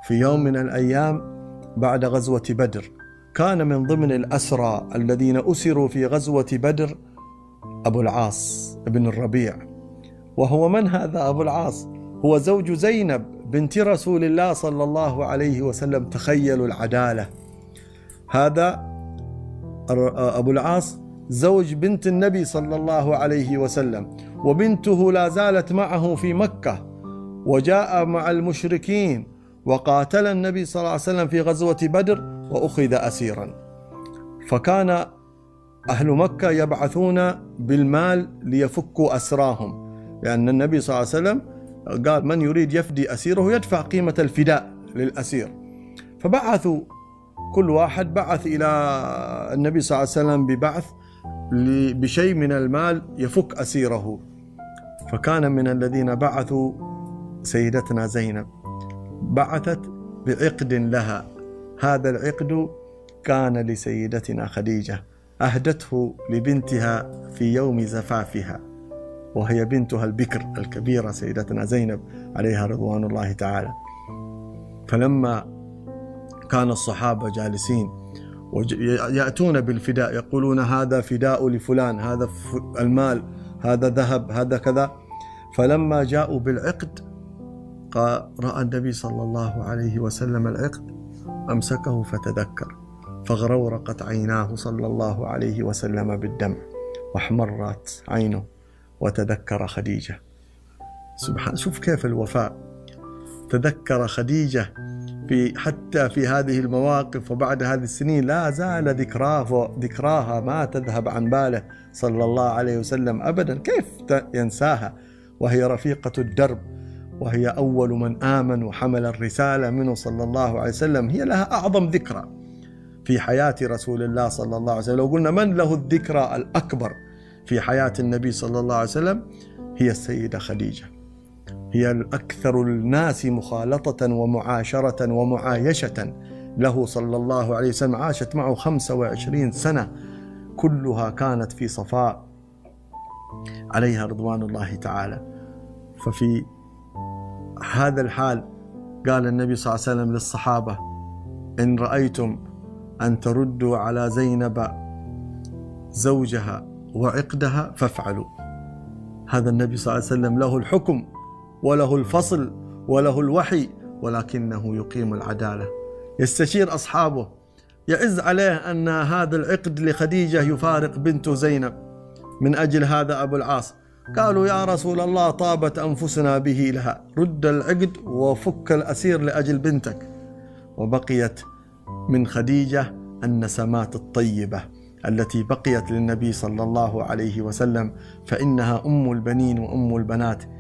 في يوم من الأيام بعد غزوة بدر، كان من ضمن الأسرى الذين أسروا في غزوة بدر أبو العاص بن الربيع. وهو من هذا أبو العاص؟ هو زوج زينب بنت رسول الله صلى الله عليه وسلم. تخيلوا العدالة، هذا أبو العاص زوج بنت النبي صلى الله عليه وسلم، وبنته لا زالت معه في مكة، وجاء مع المشركين وقاتل النبي صلى الله عليه وسلم في غزوة بدر وأخذ أسيرا. فكان أهل مكة يبعثون بالمال ليفكوا أسراهم، لأن النبي صلى الله عليه وسلم قال من يريد يفدي أسيره يدفع قيمة الفداء للأسير. فبعثوا، كل واحد بعث إلى النبي صلى الله عليه وسلم ببعث بشيء من المال يفك أسيره. فكان من الذين بعثوا سيدتنا زينب، بعثت بعقد لها. هذا العقد كان لسيدتنا خديجة، أهدته لبنتها في يوم زفافها، وهي بنتها البكر الكبيرة سيدتنا زينب عليها رضوان الله تعالى. فلما كان الصحابة جالسين ويأتون بالفداء، يقولون هذا فداء لفلان، هذا المال، هذا ذهب، هذا كذا. فلما جاءوا بالعقد رأى النبي صلى الله عليه وسلم العقد، أمسكه فتذكر، فغرورقت عيناه صلى الله عليه وسلم بالدمع، واحمرت عينه، وتذكر خديجة. سبحان، شوف كيف الوفاء. تذكر خديجة حتى في هذه المواقف وبعد هذه السنين لا زال ذكراها ما تذهب عن باله صلى الله عليه وسلم أبدا. كيف ينساها وهي رفيقة الدرب، وهي أول من آمن وحمل الرسالة منه صلى الله عليه وسلم. هي لها أعظم ذكرى في حياة رسول الله صلى الله عليه وسلم. لو قلنا من له الذكرى الأكبر في حياة النبي صلى الله عليه وسلم، هي السيدة خديجة. هي الأكثر الناس مخالطة ومعاشرة ومعايشة له صلى الله عليه وسلم. عاشت معه 25 سنة كلها كانت في صفاء عليها رضوان الله تعالى. ففي هذا الحال قال النبي صلى الله عليه وسلم للصحابة: إن رأيتم أن تردوا على زينب زوجها وعقدها فافعلوا. هذا النبي صلى الله عليه وسلم له الحكم وله الفصل وله الوحي، ولكنه يقيم العدالة. يستشير أصحابه، يعز عليه أن هذا العقد لخديجة يفارق بنت زينب من أجل هذا أبو العاص. قالوا: يا رسول الله، طابت أنفسنا به لها، رد العقد وفك الأسير لأجل بنتك. وبقيت من خديجة النسمات الطيبة التي بقيت للنبي صلى الله عليه وسلم، فإنها أم البنين وأم البنات.